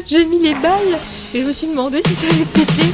J'ai mis les balles et je me suis demandé si ça allait péter.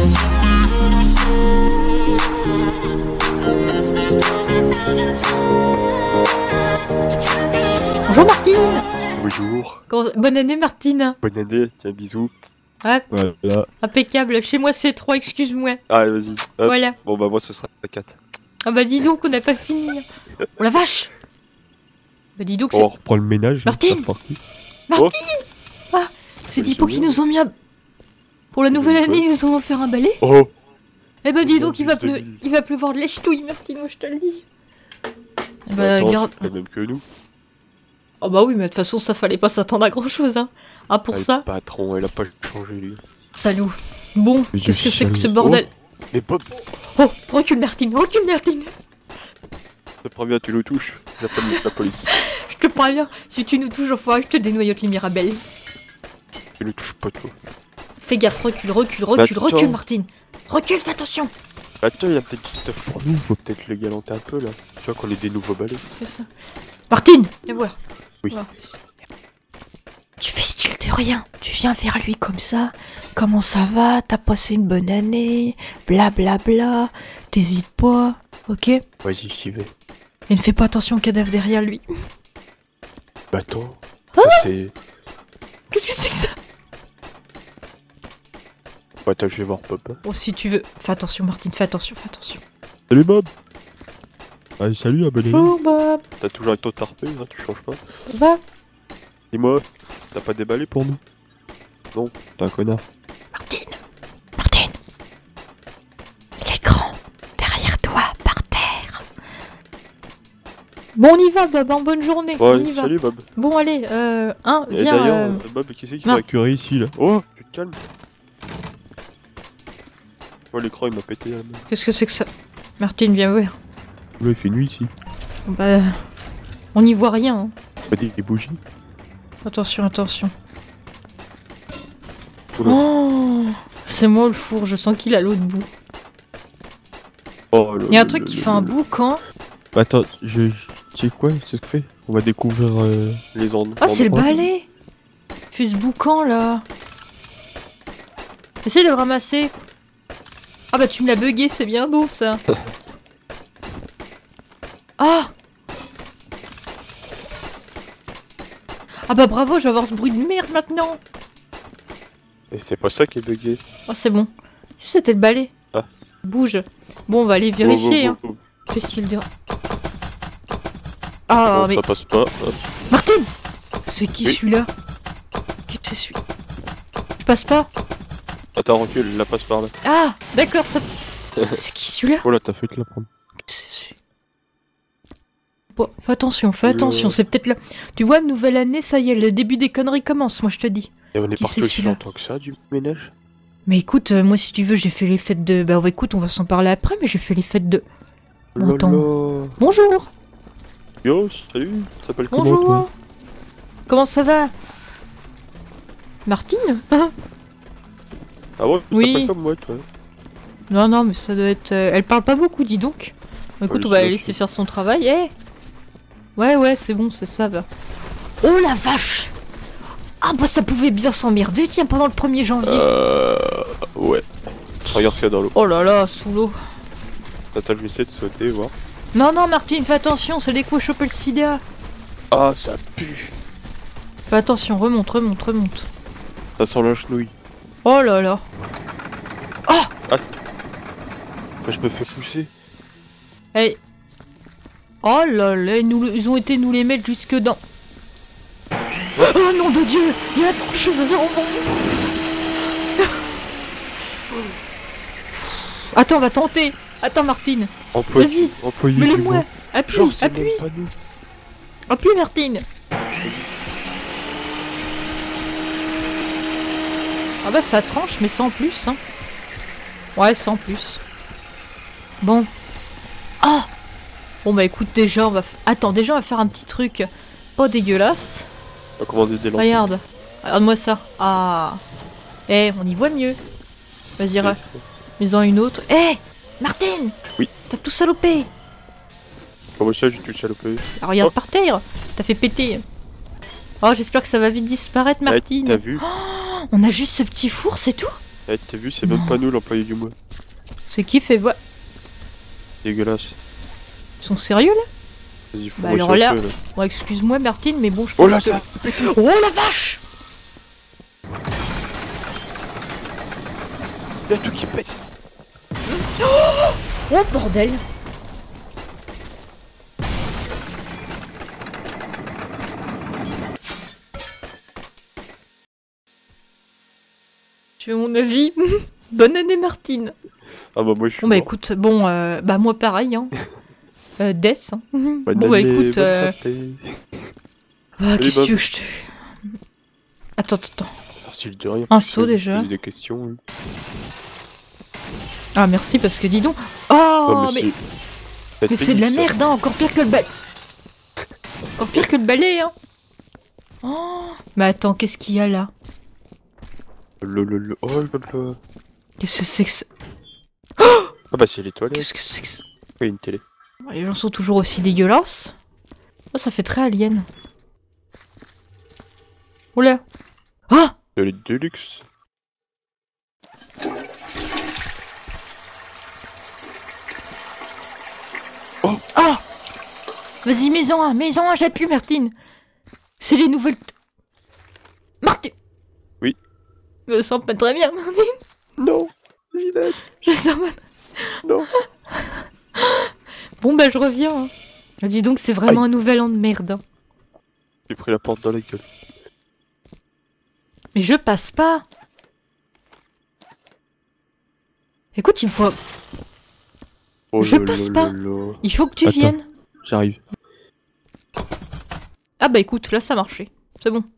Bonjour Martine. Bonjour. Bonne année Martine. Bonne année, tiens, bisous. Ouais. Voilà. Impeccable. Chez moi c'est 3, excuse-moi. Ah, vas-y. Voilà. Bon, bah, moi, ce sera 4. Ah bah dis donc, on n'a pas fini. Oh la vache. Bah dis donc, c'est... On reprend le ménage. Martine. Martine. Ah, c'est Dippo qui nous ont mis à... Pour la nouvelle année, ils nous ont offert un balai. Oh. Eh bah dis donc, il va pleuvoir de lèche-touille, Martine, moi je te le dis. Eh bah garde... C'est le même que nous. Oh bah oui, mais de toute façon, ça fallait pas s'attendre à grand-chose, hein. Ah, pour ça... Le patron, il a pas changé, lui. Salaud. Bon, qu'est-ce que c'est que ce bordel? Mais Bob. Oh, recule Martine, recule Martine. Je te préviens, tu le touches. J'appelle la police. Je te préviens, si tu nous touches, enfin, je te dénoyote les mirabelles. Tu le touches pas, toi. Fais gaffe, recule, recule Martine. Recule, fais attention. Attends, il y a peut-être du stuff pour nous. Faut peut-être le galanter un peu, là. Tu vois qu'on est des nouveaux balais. C'est ça. Martine, viens voir. Oui. Oh. Tu fais style de rien. Tu viens vers lui comme ça. Comment ça va? T'as passé une bonne année? Blablabla. Bla bla. T'hésites pas, ok? Vas-y, j'y vais. Et ne fais pas attention au cadavre derrière lui. Bah, attends. Ah, c'est... qu'est-ce que c'est que ça? Bah, attends, je vais voir Bob. Bon, si tu veux. Fais attention, Martine, fais attention, fais attention. Salut, Bob. Allez, salut, abonné. Bonjour, Bob. T'as toujours avec ton tarpé, hein, tu changes pas. Ça va? Dis-moi, t'as pas déballé pour nous? Non, t'es un connard. Martine. Martine. L'écran. Derrière toi, par terre. Bon, on y va, Bob, hein, bonne journée. Ouais, on y va. salut, Bob. Bon, allez, Et viens. d'ailleurs, Bob, qui c'est qui va curer ici, là? Oh, tu te calmes. Oh, l'écran, il m'a pété, là. Qu'est-ce que c'est que ça? Martine, viens voir. Ouais, il fait nuit, ici. Bah... On n'y voit rien, hein. Pas des bougies. Attention, attention. Oula. Oh, c'est moi le four, je sens qu'il a l'autre bout. Oh, Il y a un truc qui fait un boucan. Bah, attends, tu sais quoi? C'est ce que fait? On va découvrir les ondes. Ah, c'est le balai! Fais ce boucan là. Essaye de le ramasser. Ah bah tu me l'as bugué, c'est bien beau ça. Ah! Ah bah bravo, je vais avoir ce bruit de merde maintenant. Et c'est pas ça qui est bugué. Oh c'est bon. C'était le balai. Ah. Bouge. Bon, on va aller vérifier. Hein. Fais style de... Ah non, mais... ça passe pas. Martine! C'est qui celui-là? Qui c'est celui-là? Je passe pas? Attends, recule, la passe par là. Ah! D'accord, ça... C'est qui celui-là? Oh là, t'as fait te la prendre. Bon, fais attention, c'est peut-être là. Tu vois, nouvelle année, ça y est, le début des conneries commence, moi je te dis. Et on est Qui parti c'est aussi celui-là? longtemps que ça, du ménage? Mais écoute, moi si tu veux, j'ai fait les fêtes de... Bah écoute, on va s'en parler après, mais j'ai fait les fêtes de... Bon, attends. Bonjour! Yo, salut, ça s'appelle comment Bonjour! toi? Comment ça va? Martine? Ah ouais, ça Oui. s'appelle comme moi, toi. Non, non, mais ça doit être... Elle parle pas beaucoup, dis donc. Bon, écoute, Ouais, on va la ça, laisser faire son travail. Eh ouais, c'est bon, c'est ça, va. Oh la vache! Ah bah ça pouvait bien s'emmerder, tiens, pendant le 1er janvier. Ouais. Regarde ce qu'il y a dans l'eau. Oh là là, sous l'eau. Attends, je vais essayer de sauter, voir. Non, non, Martine, fais attention, c'est dès qu'on choper le sida. Ah, ça pue. Fais attention, remonte. Ça sent la chenouille. Oh là là. Oh! Ah, bah, je me fais pousser. Hey. Oh là là, ils ont été nous les mettre jusque dans... Oh nom de Dieu! Il y a trop de choses à dire au monde. Attends, on va tenter. Attends, Martine. Vas-y, mets-le-moi. Appuie. Appuie, Martine. Ah bah ça tranche, mais sans plus, hein. Ouais, sans plus. Bon. Ah! Bon bah écoute, déjà on va... Attends, déjà on va faire un petit truc pas dégueulasse. On va commander des lampes. Regarde. Regarde-moi ça. Ah. Eh, on y voit mieux. Vas-y, mets-en une autre. Eh, Martine! Oui. T'as tout salopé. Comment ça, j'ai tout salopé? Ah, regarde par terre. T'as fait péter. Oh, j'espère que ça va vite disparaître, Martine. T'as vu? On a juste ce petit four, c'est tout? Eh, t'as vu, c'est même pas nous l'employé du mois. C'est qui fait... Ouais. Dégueulasse. Ils sont sérieux là? Vas-y, faut Bah alors là... là. Bon, excuse-moi Martine, mais bon, je pense Oh là, que... ça. Oh la vache! Y'a tout qui pète. Oh bordel! Tu veux mon avis? Bonne année Martine! Ah bah moi je suis Bon bah mort. écoute, bon, bah moi pareil, hein. Death. Hein. Bonne Bon bah année, écoute... bonne santé. Ah, qu'est-ce que Bob. tu veux que je te... Attends. Facile de rien. Un saut déjà. Des questions. Oui. Ah merci parce que dis donc... Oh, Oh mais c'est de la merde, hein, encore pire que le balai. Encore pire que le balai, hein. Oh, mais attends, qu'est-ce qu'il y a là? Oh là. Qu'est-ce que c'est que ça? Ah bah c'est les toilettes. Qu'est-ce que c'est que ça? Il y a une télé. Les gens sont toujours aussi dégueulasses. Oh, ça fait très alien. Oula. Ah! Toilette de luxe. Oh! Ah! Vas-y, maison 1, j'appuie, Martine. C'est les nouvelles... Martine! Oui. Je me sens pas très bien, Martine. Non. Ginette. Je sens pas... Non. Bon bah je reviens. Hein. Dis donc, c'est vraiment un nouvel an de merde. Hein. J'ai pris la porte dans la gueule. Mais je passe pas. Écoute, il me faut... Oh Je là passe là pas. là là. Il faut que tu Attends. viennes. J'arrive. Ah bah écoute, là ça a marché. C'est bon.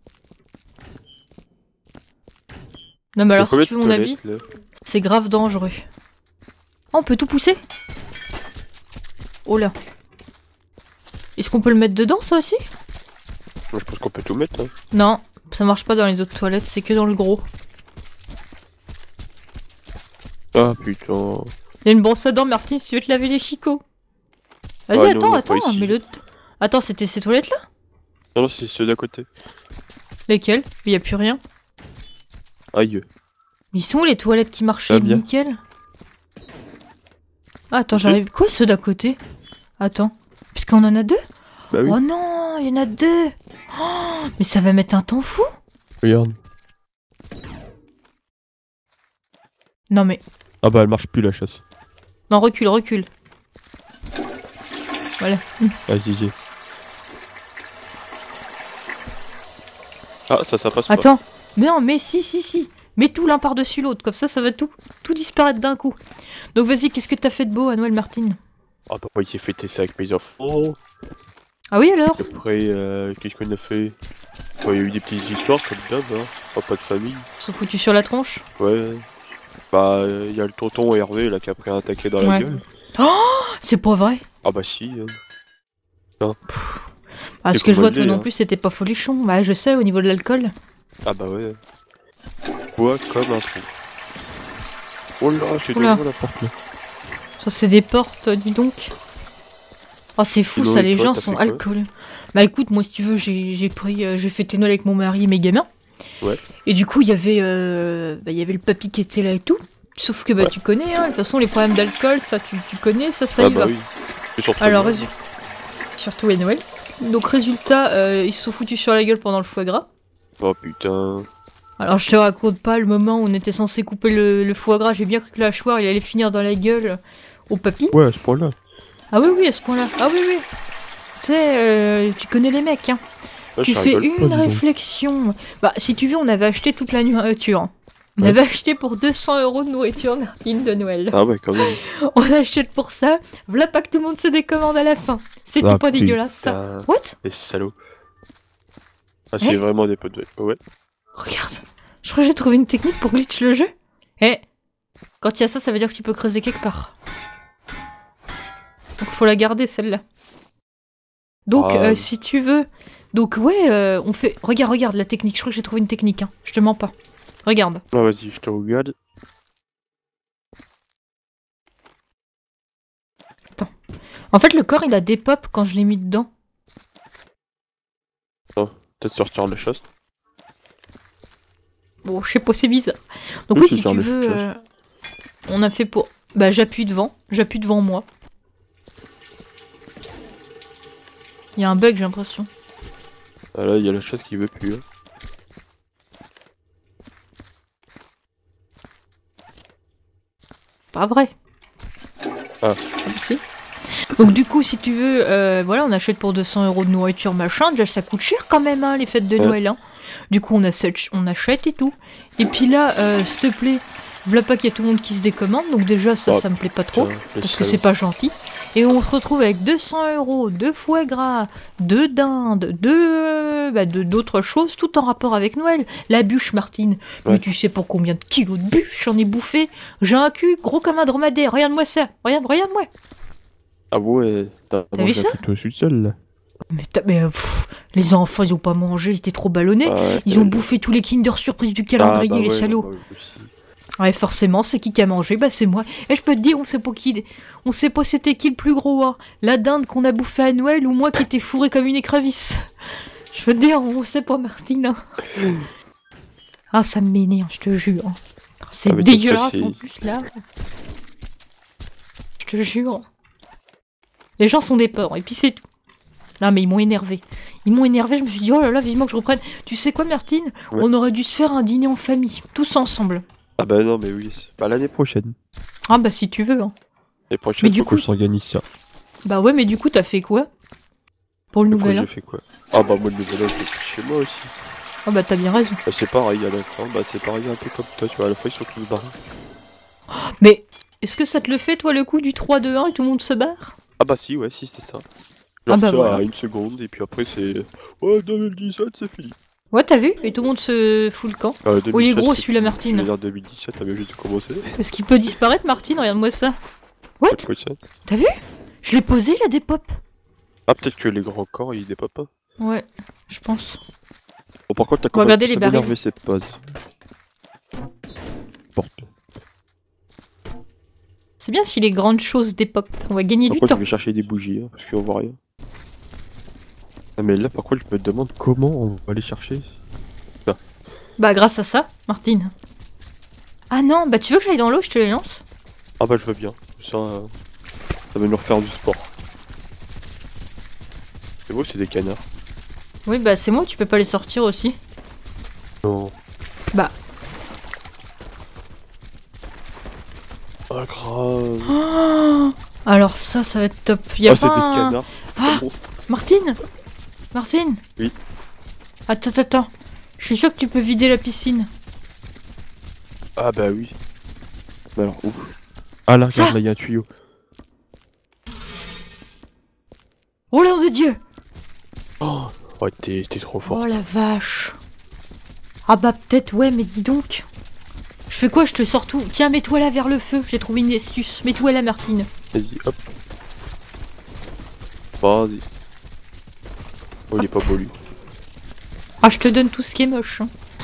Non mais alors si tu veux mon avis, c'est grave dangereux. Oh, on peut tout pousser? Oh là. Est-ce qu'on peut le mettre dedans ça aussi? Moi je pense qu'on peut tout mettre. Hein. Non, ça marche pas dans les autres toilettes, c'est que dans le gros. Ah putain. Il y a une brosse à dents, Martine, si tu veux te laver les chicots. Vas-y, Ah, non, attends, pas ici. mais le... Attends, c'était ces toilettes-là? Non, c'est ceux d'à côté. Lesquelles? Il y a plus rien. Aïe. Ils sont où les toilettes qui marchaient bien. nickel? Ah, attends, j'arrive. Quoi ceux d'à côté? Attends. Puisqu'on en a deux? Bah oui. Oh non, il y en a deux. Oh, mais ça va mettre un temps fou. Regarde. Non mais... Ah bah elle marche plus la chasse. Non, recule. Voilà. Vas-y. Ah ça passe pas. Attends. Mais non, mais si. Mets tout l'un par-dessus l'autre. Comme ça va tout disparaître d'un coup. Donc vas-y, qu'est-ce que t'as fait de beau à Noël, Martine? Ah bah moi j'ai fêté ça avec mes enfants. Ah oui alors? Après qu'est-ce qu'on a fait? Il y a eu des petites histoires comme d'hab, hein. Pas de famille. Ils sont foutus sur la tronche? Ouais. Bah il y a le tonton Hervé là qui a pris un taquet dans la Ouais. gueule. Oh, c'est pas vrai. Ah bah si. Ah, C'est ce que je vois toi commandé, non hein. plus, c'était pas folichon. Bah je sais, au niveau de l'alcool. Ah bah ouais. Bois comme un trou. Oh là, c'est Oula. dangereux la porte là. Ça c'est des portes, dis donc. Oh c'est fou Sinon, ça, et les toi, gens t'as sont fait quoi? alcoolés. Bah écoute, moi si tu veux, j'ai fêté Noël avec mon mari et mes gamins. Ouais. Et du coup, il y avait le papy qui était là et tout. Sauf que bah Ouais. tu connais, hein, de toute façon les problèmes d'alcool, ça tu connais, ça Ah y bah va. oui. Et surtout Alors, moi. surtout à Noël. Donc résultat, ils se sont foutus sur la gueule pendant le foie gras. Oh putain. Alors je te raconte pas le moment où on était censé couper le foie gras, j'ai bien cru que le hachoir il allait finir dans la gueule au papy. Ouais, à ce point-là. Ah oui, à ce point-là. Ah oui. Tu sais, tu connais les mecs, hein. Ouais, Tu ça fais rigole pas, une dis donc. réflexion. Bah, si tu veux, on avait acheté toute la nourriture. On Ouais. avait acheté pour 200 € de nourriture, Martine, de Noël. Ah ouais, quand même. On achète pour ça. Voilà pas que tout le monde se décommande à la fin. C'était Ah, pas dégueulasse, ça. putain. What? Les salauds. Ah, c'est vraiment des potes de... Ouais. Regarde. Je crois que j'ai trouvé une technique pour glitch le jeu. Eh, quand il y a ça, ça veut dire que tu peux creuser quelque part. Donc faut la garder, celle-là. Donc, Ah. si tu veux... Donc, ouais, on fait... Regarde la technique. Je crois que j'ai trouvé une technique, hein. Je te mens pas. Regarde. Ah, vas-y, je te regarde. En fait, le corps, il a des pop quand je l'ai mis dedans. Peut-être sortir le chasse. Bon, je sais pas, c'est bizarre. Donc Oui, oui, c'est si faire tu le veux, chuchote. on a fait pour... Bah j'appuie devant moi. Il y a un bug, j'ai l'impression. Ah là, il y a la chasse qui veut plus. Hein. Pas vrai. Ah. Si. Donc du coup, si tu veux, voilà, on achète pour 200 € de nourriture, machin. Déjà, ça coûte cher quand même, hein, les fêtes de Ouais. Noël. Hein. Du coup, on achète et tout. Et puis là, s'il te plaît, voilà pas qu'il y a tout le monde qui se décommande. Donc déjà, ça, Oh, ça me plaît pas trop. Putain, le Parce que salaud. c'est pas gentil. Et on se retrouve avec 200 €, de foie gras, de dinde, d'autres choses, tout en rapport avec Noël. La bûche, Martine. Ouais. Mais tu sais pour combien de kilos de bûche j'en ai bouffé? J'ai un cul gros comme un dromadaire. Regarde-moi ça. Regarde-moi. Ah ouais, t'as vu mangé ça un peu toi aussi seul là. Mais les enfants, ils ont pas mangé, ils étaient trop ballonnés. Ah ouais, Ils ont bouffé tous les Kinder Surprise du calendrier, les salauds. bah ouais, aussi. Ouais, forcément, c'est qui a mangé? Bah, c'est moi. Et je peux te dire, on sait pas c'était qui le plus gros, hein. La dinde qu'on a bouffée à Noël ou moi qui étais fourré comme une écrevisse. Je veux te dire, on sait pas, Martine. Hein. Ah, ça m'énerve, je te jure. C'est Ah, mais dégueulasse c'est- en plus, là. Je te jure. Les gens sont des porcs, et puis c'est tout. Non, mais ils m'ont énervé. Je me suis dit, oh là là, vivement que je reprenne. Tu sais quoi, Martine? Ouais. On aurait dû se faire un dîner en famille, tous ensemble. Ah bah non, mais oui, c'est pas l'année prochaine. Ah bah si tu veux. Hein. L'année prochaine, Mais du faut coup- qu'on s'organise ça. Bah ouais, mais du coup, t'as fait quoi? Pour le Et quoi, nouvel an? j'ai fait quoi? Ah bah moi, le nouvel an, je l'ai fait chez moi aussi. Ah bah t'as bien raison. Bah, c'est pareil, à la fin, bah c'est pareil un peu comme toi, tu vois, à la fois ils sont tous barrés. Mais est-ce que ça te le fait, toi, le coup du 3-2-1 et tout le monde se barre? Ah bah si, ouais, si, c'est ça. Genre Ah bah ça voilà. à une seconde, et puis après c'est... Ouais, 2017, c'est fini. Ouais, t'as vu? Et tout le monde se fout le camp. 2016, Oh, il est gros, c'est celui-là, fini. Martine. Je veux dire 2017, t'as bien juste commencé. Est-ce qu'il peut disparaître, Martine? Regarde-moi ça. What? Quoi de ça? T'as vu? Je l'ai posé, là, des pop. Ah, peut-être que les grands corps, ils dépopent pas. Ouais, je pense. Bon, par contre, t'as On va regarder les barils. énervé cette pause. Porte. C'est bien si les grandes choses dépop. On va gagner Par du contre, je temps. vais chercher des bougies, hein, parce qu'on voit rien. Ah, mais là, par contre, je me demande comment on va les chercher. Bah, grâce à ça, Martine. Ah non, bah tu veux que j'aille dans l'eau, je te les lance? Ah bah, je veux bien. Ça va nous refaire du sport. C'est beau, c'est des canards. Oui, bah c'est moi, tu peux pas les sortir aussi. Non. Bah. Ah, grave. Oh, alors ça va être top. Y a Ah, c'est pas des un... canards. Ah, C'est monstre. Martine. Oui. Attends. Je suis sûr que tu peux vider la piscine. Ah bah oui. Mais alors, où? Ah là, Ça regarde, là, il y a un tuyau. Oh là, de Dieu. Oh, ouais, t'es trop fort. Oh la vache. Ah bah peut-être, ouais, mais dis donc. Je fais quoi? Je te sors tout. Tiens, mets-toi là vers le feu. J'ai trouvé une astuce. Mets-toi là, Martine. Vas-y, hop. Vas-y. Oh, il est pas beau, lui. Ah, je te donne tout ce qui est moche. Hein.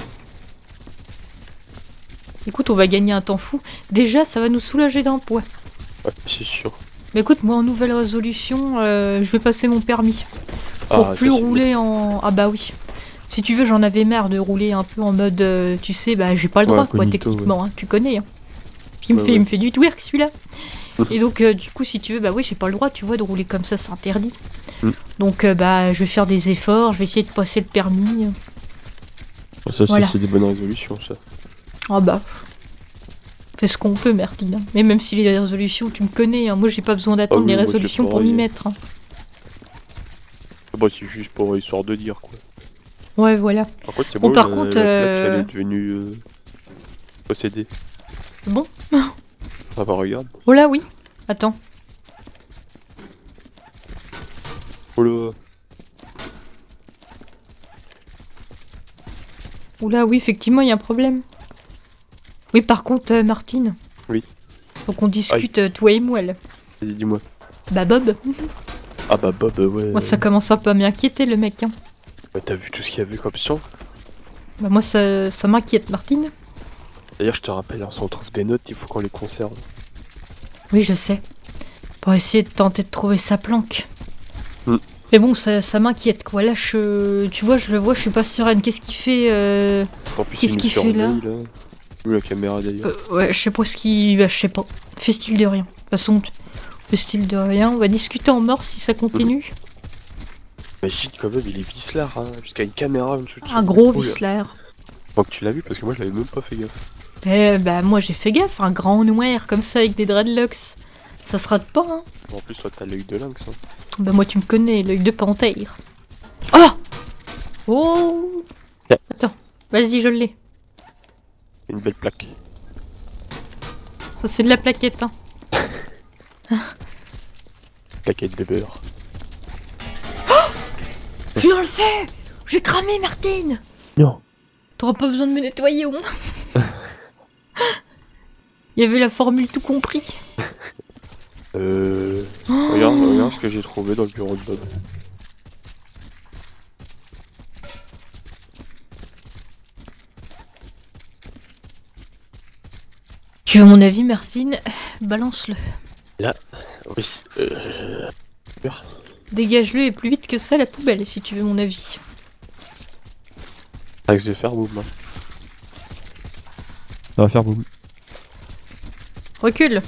Écoute, on va gagner un temps fou. Déjà, ça va nous soulager d'un poids. Ouais, c'est sûr. Mais écoute, moi en nouvelle résolution, je vais passer mon permis. Pour Ah, plus ça, c'est rouler en... Ah bah oui. Si tu veux, j'en avais marre de rouler un peu en mode, tu sais, bah j'ai pas le Ouais, droit quoi, incognito, techniquement, hein, tu connais. Hein. Puis Ouais, il ouais. me fait du twerk celui-là. Et donc du coup, si tu veux, bah oui, j'ai pas le droit, tu vois, de rouler comme ça, c'est interdit. Mm. Donc bah je vais faire des efforts, je vais essayer de passer le permis. Ça, Voilà. c'est des bonnes résolutions, ça. Ah bah. Fais ce qu'on peut, Mertine. Hein. Mais même si les résolutions, tu me connais, hein, moi j'ai pas besoin d'attendre Ah oui, les moi, c'est résolutions pour m'y pareil. mettre. Hein. Ah bah, c'est juste pour histoire de dire, quoi. Ouais, voilà. Par contre, c'est Bon, beau, par la contre, plaque, elle est devenue possédée. Bon. Ah bah, regarde. Oh là, oui. Attends. Oh là. Oula, oui, effectivement, il y a un problème. Oui, par contre, Martine. Oui. Faut qu'on discute, toi et moi, là. Vas-y, dis-moi. Bah, Bob. Ah bah, Bob, ouais. Moi, ça commence un peu à m'inquiéter, le mec. Hein. Bah, t'as vu tout ce qu'il y avait comme son? Bah, moi, ça m'inquiète, Martine. D'ailleurs, je te rappelle, hein, si on trouve des notes, il faut qu'on les conserve. Oui, je sais. Pour essayer de tenter de trouver sa planque. Mais bon, ça m'inquiète quoi. Là, tu vois, je le vois, je suis pas sereine. Qu'est-ce qu'il fait En plus, Qu'est-ce il nous qu'il fait là surveille, là. Où la caméra d'ailleurs? Ouais, je sais pas ce qu'il... Bah, je sais pas. Fait-il de rien. De toute façon, fait-il de rien. On va discuter en mort si ça continue. Imagine quand même, il est vicelard, hein, jusqu'à une caméra en dessous de Un son gros épaule. vicelard. Faut que tu l'as vu parce que moi je l'avais même pas fait gaffe. Eh bah, moi j'ai fait gaffe. Un grand noir comme ça avec des dreadlocks. Ça se rate pas, hein. En plus, toi t'as l'œil de lynx. Hein. Bah, moi tu me connais, l'œil de panthère. Oh Oh Yeah. Attends, vas-y, je l'ai. Une belle plaque. Ça, c'est de la plaquette, hein. Plaquette de beurre. Je suis dans le feu. J'ai cramé, Martine. Non. T'auras pas besoin de me nettoyer au moins. Il y avait la formule tout compris. Regarde ce que j'ai trouvé dans le bureau de Bob. Tu veux mon avis, Martine? Balance-le. Là, oui. Dégage-le et plus vite que ça la poubelle, si tu veux mon avis. Ça risque de faire boum. Hein. Ça va faire boum. Recule.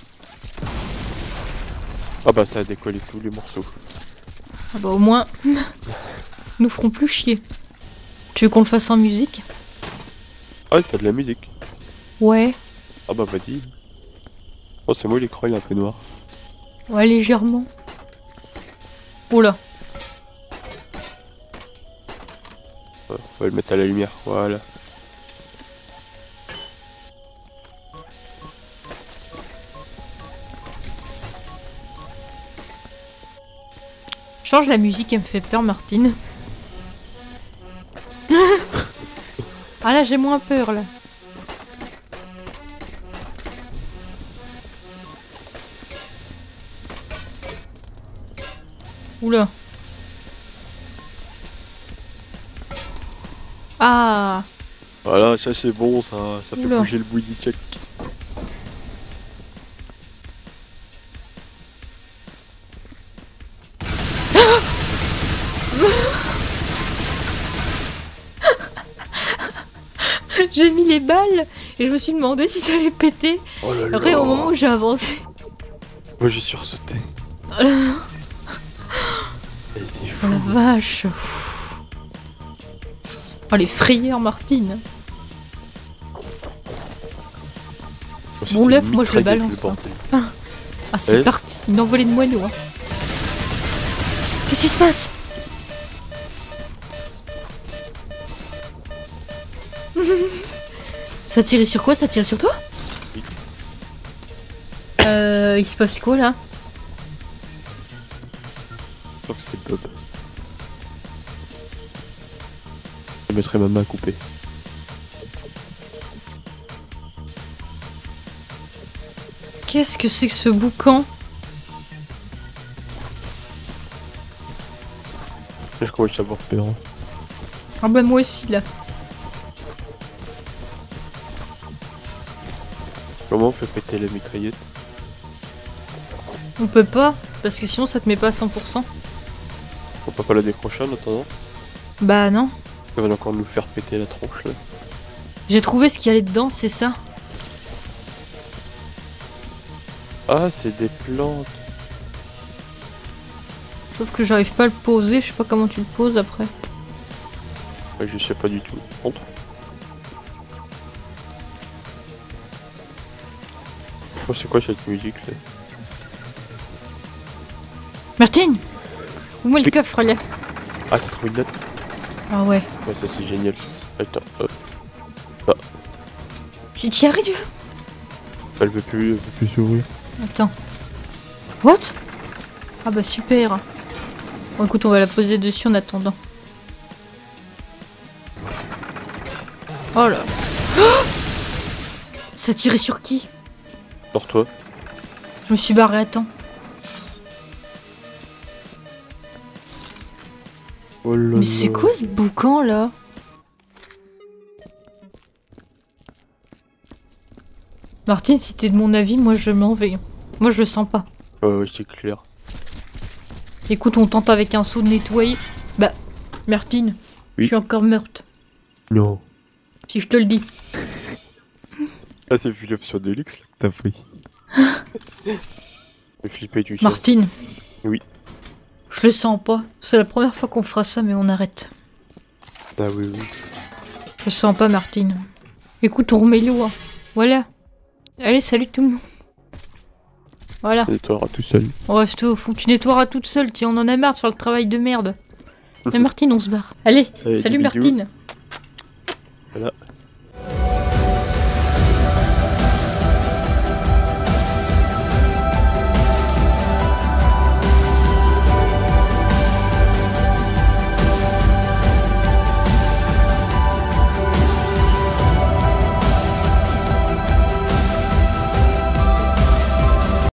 Ah bah ça a décollé tous les morceaux. Ah bah au moins, nous ferons plus chier. Tu veux qu'on le fasse en musique? Ah t'as de la musique. Ouais. Ah bah vas-y. Oh c'est moi l'écran il est un peu noir. Ouais, légèrement. Oula. On va le mettre à la lumière, voilà. Change la musique, elle me fait peur, Martine. Ah là, j'ai moins peur, là. Oula. Ah. Voilà, ça c'est bon, ça fait Oula. bouger le bouilli check. J'ai mis les balles et je me suis demandé si ça allait péter. Oh là là. Après, au moment où j'ai avancé. Moi j'ai sursauté. Oh la Elle était fou. vache. Pfff. Oh les frayeurs, Martine. Bon, l'œuf, moi, je le balance, hein. Ah, c'est Ouais. parti. Une envolée de moineaux. Hein. Qu'est-ce qui se passe? Ça tirait sur quoi? Ça tirait sur toi? Oui. Il se passe quoi là? Je crois que c'est Bob. Je mettrai ma main à couper. Qu'est-ce que c'est que ce boucan? Je commence à avoir peur. Hein. Ah bah moi aussi là. Comment on fait péter la mitraillette? On peut pas, parce que sinon ça te met pas à 100%. On peut pas la décrocher en attendant? Bah non. Ça va encore nous faire péter la tronche là. J'ai trouvé ce qu'il y allait dedans, c'est ça. Ah c'est des plantes. Sauf que j'arrive pas à le poser, je sais pas comment tu le poses après. Ouais, je sais pas du tout. Entre. Oh c'est quoi cette musique là? Martine! Où est le Oui. coffre là? Ah t'as trouvé une note? Ah ouais. Ouais ça c'est génial. Attends, J'y arrive? elle veut plus s'ouvrir. Attends. What? Ah bah super. Bon écoute, on va la poser dessus en attendant. Oh là. Ça tirait sur qui? Sur toi. Je me suis barré à temps. Oh là Mais c'est quoi ce boucan là? Martine, si t'es de mon avis, moi je m'en vais. Moi je le sens pas. Ouais c'est clair. Écoute, on tente avec un seau de nettoyer. Bah, Martine, Oui. je suis encore morte. Non. Si je te le dis. Ah, c'est vu l'option de luxe là, que t'as pris. Me flipper du chien. Martine. Oui. Je le sens pas. C'est la première fois qu'on fera ça, mais on arrête. Ah oui, oui. Je le sens pas, Martine. Écoute, on remet l'eau. Hein. Voilà. Allez, salut tout le monde. Voilà. Tu nettoieras tout seul. Resto, faut que tu nettoieras toute seule, tiens, on en a marre de faire le travail de merde. Mais Martine, on se barre. Allez, Allez, salut des bisous. Martine. Voilà.